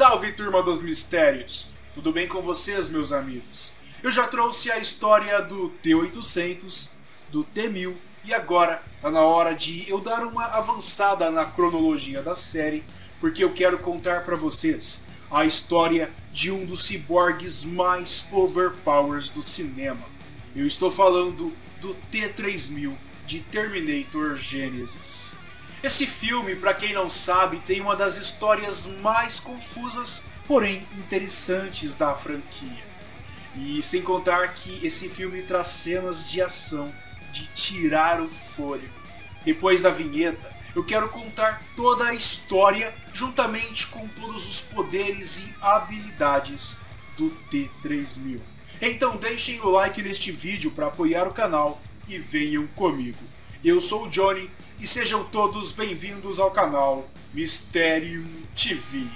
Salve, turma dos mistérios! Tudo bem com vocês, meus amigos? Eu já trouxe a história do T-800, do T-1000 e agora está na hora de eu dar uma avançada na cronologia da série, porque eu quero contar para vocês a história de um dos ciborgues mais overpowers do cinema. Eu estou falando do T-3000 de Terminator Genisys. Esse filme, para quem não sabe, tem uma das histórias mais confusas, porém interessantes da franquia. E sem contar que esse filme traz cenas de ação de tirar o fôlego. Depois da vinheta, eu quero contar toda a história juntamente com todos os poderes e habilidades do T-3000. Então deixem o like neste vídeo para apoiar o canal e venham comigo. Eu sou o Johnny e sejam todos bem-vindos ao canal Mysterium TV.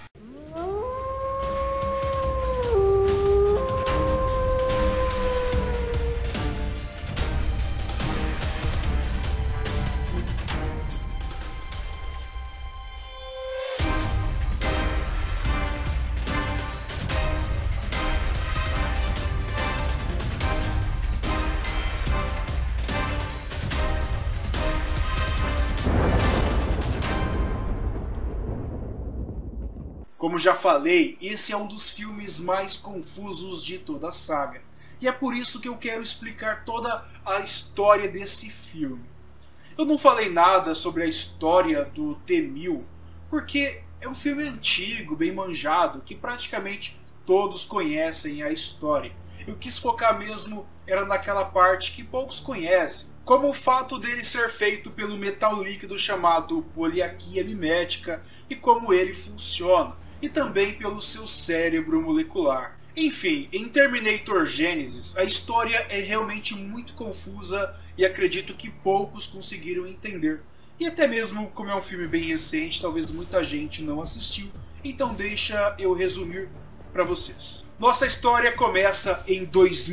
Como já falei, esse é um dos filmes mais confusos de toda a saga. E é por isso que eu quero explicar toda a história desse filme. Eu não falei nada sobre a história do T-1000, porque é um filme antigo, bem manjado, que praticamente todos conhecem a história. Eu quis focar mesmo era naquela parte que poucos conhecem, como o fato dele ser feito pelo metal líquido chamado poliaquia mimética e como ele funciona, e também pelo seu cérebro molecular. Enfim, em Terminator Genisys, a história é realmente muito confusa e acredito que poucos conseguiram entender. E até mesmo como é um filme bem recente, talvez muita gente não assistiu, então deixa eu resumir para vocês. Nossa história começa em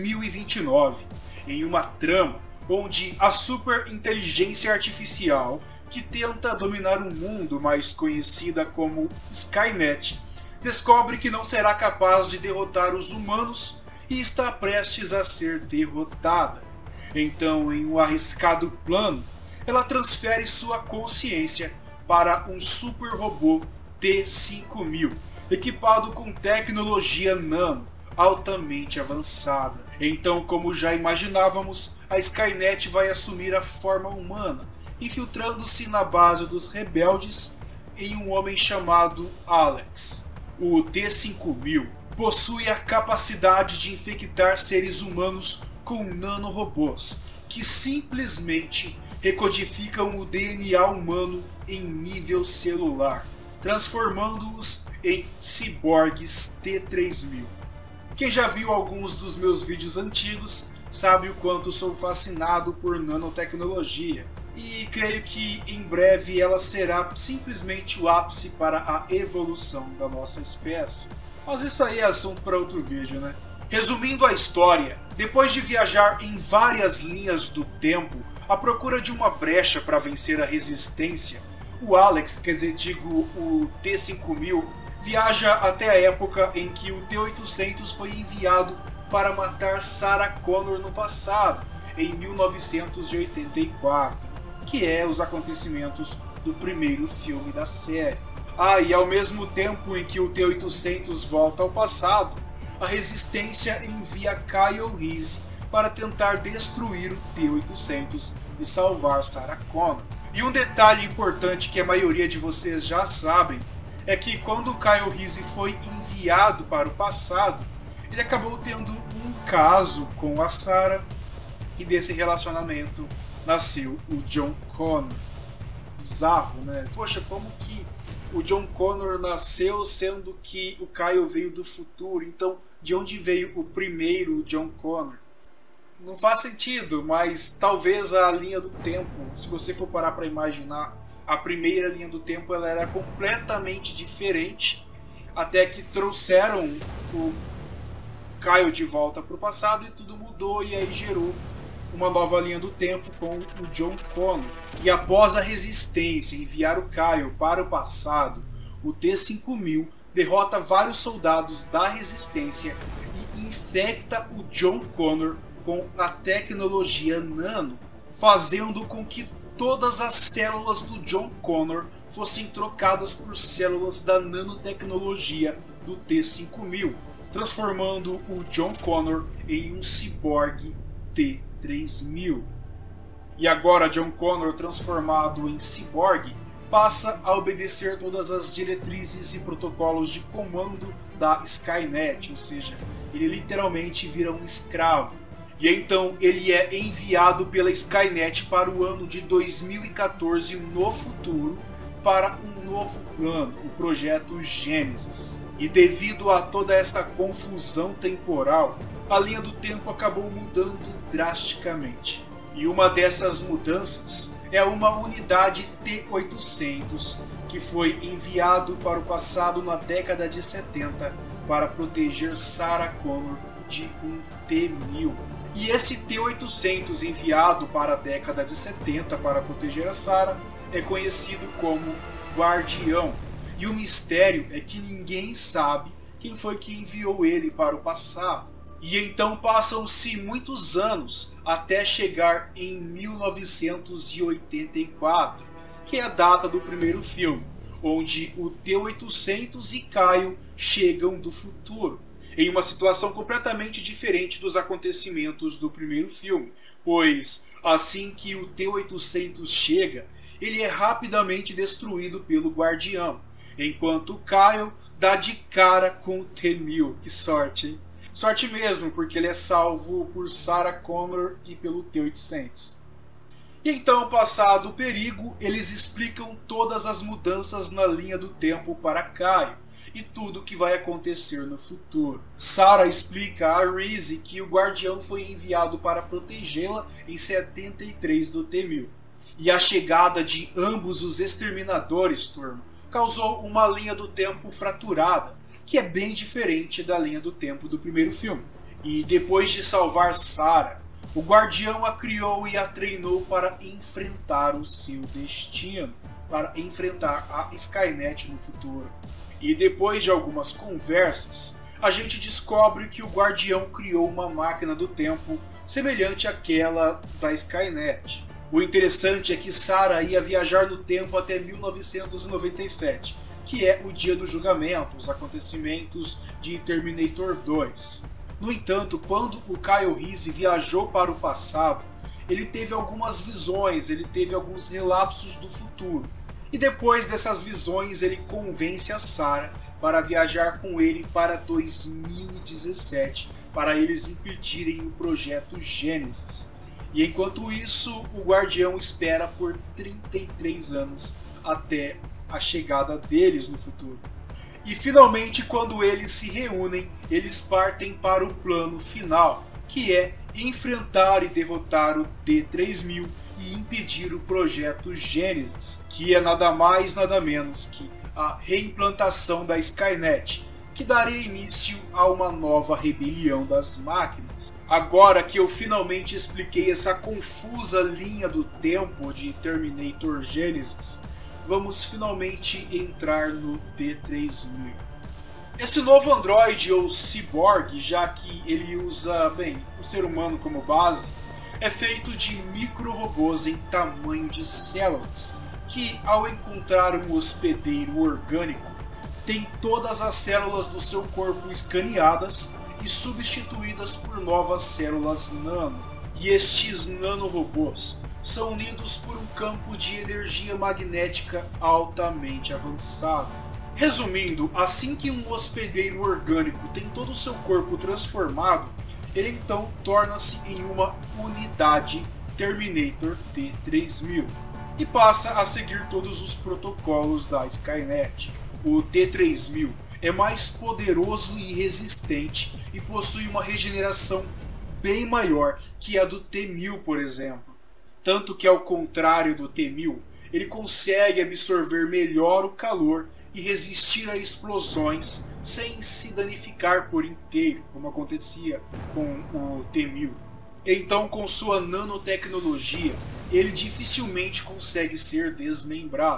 2029, em uma trama onde a super inteligência artificial que tenta dominar o mundo, mais conhecida como Skynet, descobre que não será capaz de derrotar os humanos e está prestes a ser derrotada. Então, em um arriscado plano, ela transfere sua consciência para um super robô T-5000, equipado com tecnologia nano altamente avançada. Então, como já imaginávamos, a Skynet vai assumir a forma humana, infiltrando-se na base dos rebeldes em um homem chamado Alex. O T-5000 possui a capacidade de infectar seres humanos com nanorobôs, que simplesmente recodificam o DNA humano em nível celular, transformando-os em ciborgues T-3000. Quem já viu alguns dos meus vídeos antigos sabe o quanto sou fascinado por nanotecnologia. E creio que em breve ela será simplesmente o ápice para a evolução da nossa espécie. Mas isso aí é assunto para outro vídeo, né? Resumindo a história, depois de viajar em várias linhas do tempo à procura de uma brecha para vencer a resistência, o Alex, quer dizer, o T-5000, viaja até a época em que o T-800 foi enviado para matar Sarah Connor no passado, em 1984. Que é os acontecimentos do primeiro filme da série. E ao mesmo tempo em que o T-800 volta ao passado, a Resistência envia Kyle Reese para tentar destruir o T-800 e salvar Sarah Connor. E um detalhe importante que a maioria de vocês já sabem, é que quando o Kyle Reese foi enviado para o passado, ele acabou tendo um caso com a Sarah, e desse relacionamento nasceu o John Connor. Bizarro, né? Poxa, como que o John Connor nasceu sendo que o Kyle veio do futuro? Então, de onde veio o primeiro John Connor? Não faz sentido, mas talvez a linha do tempo, se você for parar para imaginar, a primeira linha do tempo ela era completamente diferente, até que trouxeram o Kyle de volta para o passado e tudo mudou, e aí gerou uma nova linha do tempo com o John Connor. E após a Resistência enviar o Kyle para o passado, o T-5000 derrota vários soldados da Resistência e infecta o John Connor com a tecnologia nano, fazendo com que todas as células do John Connor fossem trocadas por células da nanotecnologia do T-5000, transformando o John Connor em um ciborgue T-3000. E agora John Connor, transformado em ciborgue, passa a obedecer todas as diretrizes e protocolos de comando da Skynet, ou seja, ele literalmente vira um escravo. E então ele é enviado pela Skynet para o ano de 2014 no futuro para um novo plano, o projeto Gênesis. E devido a toda essa confusão temporal, a linha do tempo acabou mudando drasticamente. E uma dessas mudanças é uma unidade T-800 que foi enviado para o passado na década de 70 para proteger Sarah Connor de um T-1000. E esse T-800 enviado para a década de 70 para proteger a Sarah é conhecido como Guardião. E o mistério é que ninguém sabe quem foi que enviou ele para o passado. E então passam-se muitos anos até chegar em 1984, que é a data do primeiro filme, onde o T-800 e Kyle chegam do futuro, em uma situação completamente diferente dos acontecimentos do primeiro filme, pois assim que o T-800 chega, ele é rapidamente destruído pelo Guardião, enquanto o Kyle dá de cara com o T-1000. Que sorte, hein? Sorte mesmo, porque ele é salvo por Sarah Connor e pelo T-800. E então, passado o perigo, eles explicam todas as mudanças na linha do tempo para Kyle e tudo o que vai acontecer no futuro. Sarah explica a Reese que o Guardião foi enviado para protegê-la em 73 do T-1000. E a chegada de ambos os exterminadores, turma, causou uma linha do tempo fraturada, que é bem diferente da linha do tempo do primeiro filme. E depois de salvar Sarah, o Guardião a criou e a treinou para enfrentar o seu destino, para enfrentar a Skynet no futuro. E depois de algumas conversas, a gente descobre que o Guardião criou uma máquina do tempo semelhante àquela da Skynet. O interessante é que Sarah ia viajar no tempo até 1997, que é o dia do julgamento, os acontecimentos de Terminator 2. No entanto, quando o Kyle Reese viajou para o passado, ele teve algumas visões, ele teve alguns relapsos do futuro. E depois dessas visões, ele convence a Sarah para viajar com ele para 2017, para eles impedirem o projeto Gênesis. E enquanto isso, o Guardião espera por 33 anos até a chegada deles no futuro. E finalmente, quando eles se reúnem, eles partem para o plano final, que é enfrentar e derrotar o T-3000 e impedir o projeto Gênesis, que é nada mais nada menos que a reimplantação da Skynet, que daria início a uma nova rebelião das máquinas. Agora que eu finalmente expliquei essa confusa linha do tempo de Terminator Gênesis, vamos finalmente entrar no T-3000. Esse novo androide ou ciborgue, já que ele usa, bem, o ser humano como base, é feito de micro-robôs em tamanho de células, que ao encontrar um hospedeiro orgânico, tem todas as células do seu corpo escaneadas e substituídas por novas células nano. E estes nanorobôs são unidos por um campo de energia magnética altamente avançado. Resumindo, assim que um hospedeiro orgânico tem todo o seu corpo transformado, ele então torna-se em uma unidade Terminator T-3000 e passa a seguir todos os protocolos da Skynet. O T-3000 é mais poderoso e resistente e possui uma regeneração bem maior que a do T-1000, por exemplo. Tanto que, ao contrário do T-1000, ele consegue absorver melhor o calor e resistir a explosões sem se danificar por inteiro, como acontecia com o T-1000. Então, com sua nanotecnologia, ele dificilmente consegue ser desmembrado.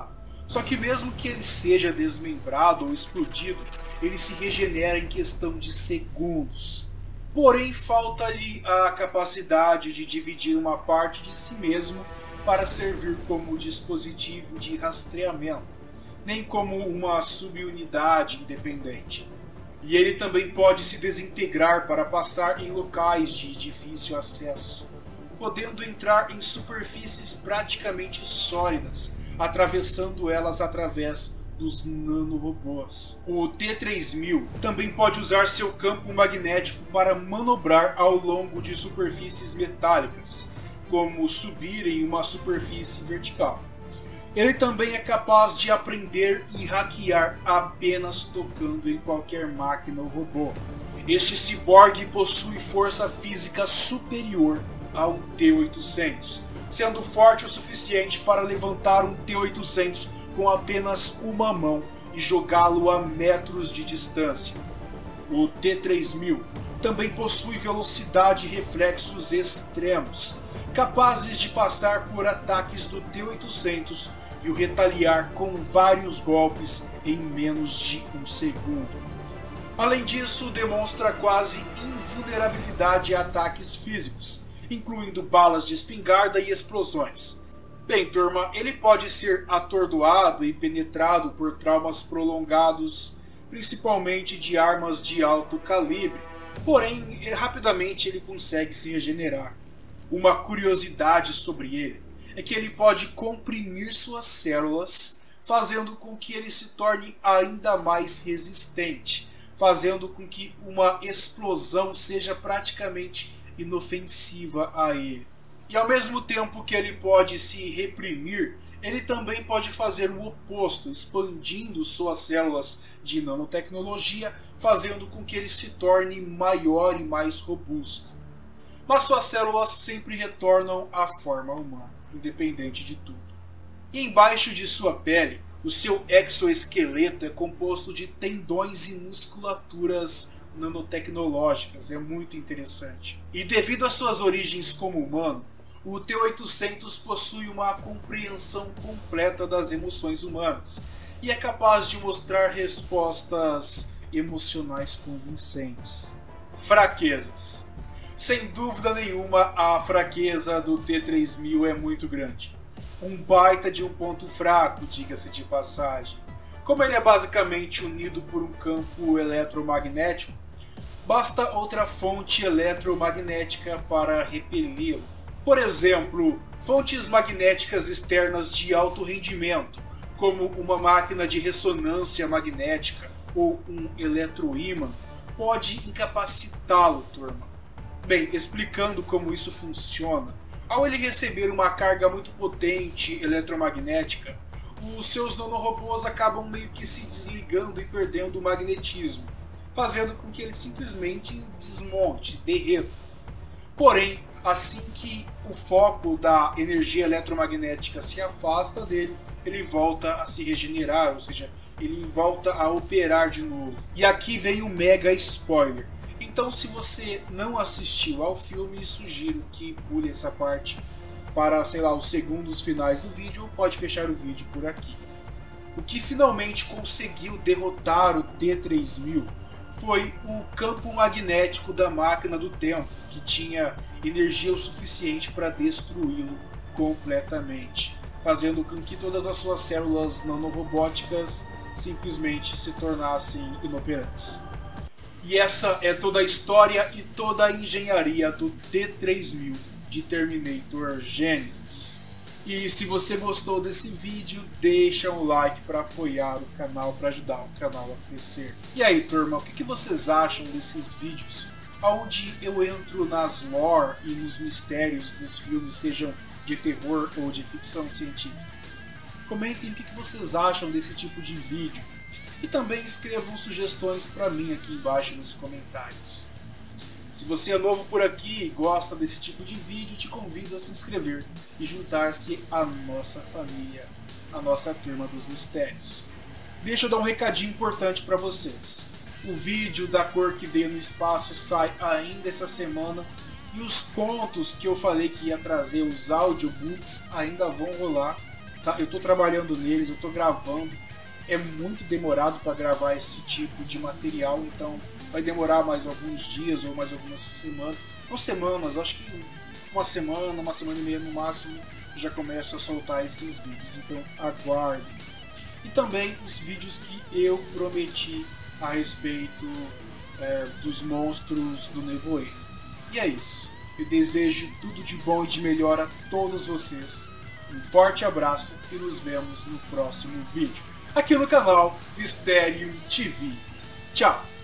Só que mesmo que ele seja desmembrado ou explodido, ele se regenera em questão de segundos. Porém, falta-lhe a capacidade de dividir uma parte de si mesmo para servir como dispositivo de rastreamento, nem como uma subunidade independente. E ele também pode se desintegrar para passar em locais de difícil acesso, podendo entrar em superfícies praticamente sólidas, atravessando elas através dos nanorobôs. O T-3000 também pode usar seu campo magnético para manobrar ao longo de superfícies metálicas, como subir em uma superfície vertical. Ele também é capaz de aprender e hackear apenas tocando em qualquer máquina ou robô. Este ciborgue possui força física superior a um T-800, sendo forte o suficiente para levantar um T-800 com apenas uma mão e jogá-lo a metros de distância. O T-3000 também possui velocidade e reflexos extremos, capazes de passar por ataques do T-800 e o retaliar com vários golpes em menos de um segundo. Além disso, demonstra quase invulnerabilidade a ataques físicos, incluindo balas de espingarda e explosões. Bem, turma, ele pode ser atordoado e penetrado por traumas prolongados, principalmente de armas de alto calibre, porém, rapidamente ele consegue se regenerar. Uma curiosidade sobre ele é que ele pode comprimir suas células, fazendo com que ele se torne ainda mais resistente, fazendo com que uma explosão seja praticamente inofensiva a ele. E ao mesmo tempo que ele pode se reprimir, ele também pode fazer o oposto, expandindo suas células de nanotecnologia, fazendo com que ele se torne maior e mais robusto. Mas suas células sempre retornam à forma humana, independente de tudo. E embaixo de sua pele, o seu exoesqueleto é composto de tendões e musculaturas nanotecnológicas, é muito interessante. E devido às suas origens como humano, o T-800 possui uma compreensão completa das emoções humanas e é capaz de mostrar respostas emocionais convincentes. Fraquezas. Sem dúvida nenhuma, a fraqueza do T-3000 é muito grande. Um baita de um ponto fraco, diga-se de passagem. Como ele é basicamente unido por um campo eletromagnético, basta outra fonte eletromagnética para repeli-lo. Por exemplo, fontes magnéticas externas de alto rendimento, como uma máquina de ressonância magnética ou um eletroímã, pode incapacitá-lo, turma. Bem, explicando como isso funciona, ao ele receber uma carga muito potente eletromagnética, os seus nanorobôs acabam meio que se desligando e perdendo o magnetismo, fazendo com que ele simplesmente desmonte, derreta. Porém, assim que o foco da energia eletromagnética se afasta dele, ele volta a se regenerar, ou seja, ele volta a operar de novo. E aqui vem um mega spoiler. Então, se você não assistiu ao filme, sugiro que pule essa parte para, sei lá, os segundos finais do vídeo, ou pode fechar o vídeo por aqui. O que finalmente conseguiu derrotar o T-3000 foi o campo magnético da máquina do tempo, que tinha energia o suficiente para destruí-lo completamente, fazendo com que todas as suas células nanorobóticas simplesmente se tornassem inoperantes. E essa é toda a história e toda a engenharia do T-3000 de Terminator Genisys. E se você gostou desse vídeo, deixa um like para apoiar o canal, para ajudar o canal a crescer. E aí, turma, o que vocês acham desses vídeos onde eu entro nas lore e nos mistérios dos filmes, sejam de terror ou de ficção científica? Comentem o que vocês acham desse tipo de vídeo. E também escrevam sugestões para mim aqui embaixo nos comentários. Se você é novo por aqui e gosta desse tipo de vídeo, te convido a se inscrever e juntar-se à nossa família, à nossa turma dos mistérios. Deixa eu dar um recadinho importante para vocês. O vídeo da cor que veio no espaço sai ainda essa semana e os contos que eu falei que ia trazer, os audiobooks, ainda vão rolar. tá? Eu tô trabalhando neles, eu tô gravando. É muito demorado para gravar esse tipo de material, então vai demorar mais alguns dias ou mais algumas semanas. Não semanas, acho que uma semana e meia no máximo, já começo a soltar esses vídeos, então aguardem. E também os vídeos que eu prometi a respeito dos monstros do Nevoeiro. E é isso. Eu desejo tudo de bom e de melhor a todos vocês. Um forte abraço e nos vemos no próximo vídeo, aqui no canal Mysterium TV. Tchau!